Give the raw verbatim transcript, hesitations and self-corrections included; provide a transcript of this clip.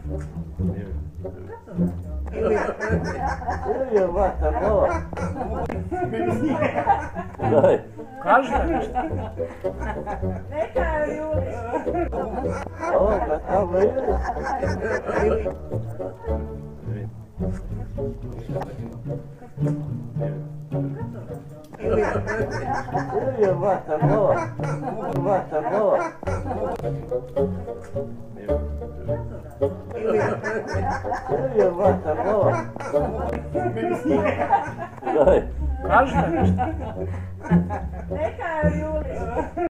Ili je vata mala? Daj. Kaži da nešto. Neka je Juli. Ovo kad tamo ide. Ili je vata mala? Vata mala? Ili je vata mala? Daj. Kaži da nešto. Neka je Juli.